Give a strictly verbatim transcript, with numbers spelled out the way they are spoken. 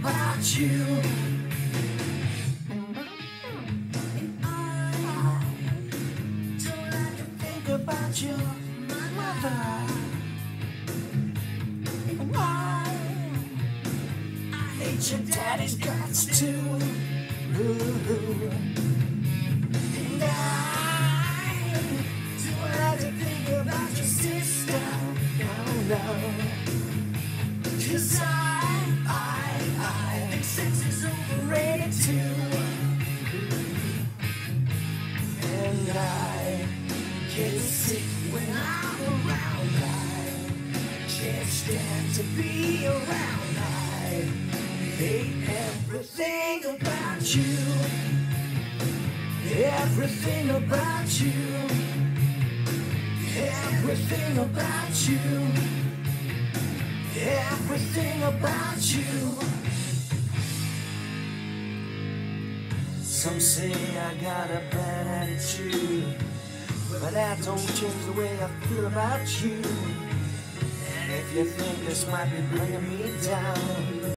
about you. About your mother, why I hate your daddy's guts too. Ooh. And I don't like to think about your sister, no, no. Cause I, I, I think sex is overrated too. And I get sick when I'm around. I can't stand to be around. I hate everything about you. Everything about you. Everything about you. Everything about you. Some say I got a bad attitude, but that don't change the way I feel about you. And if you think this might be bringing me down,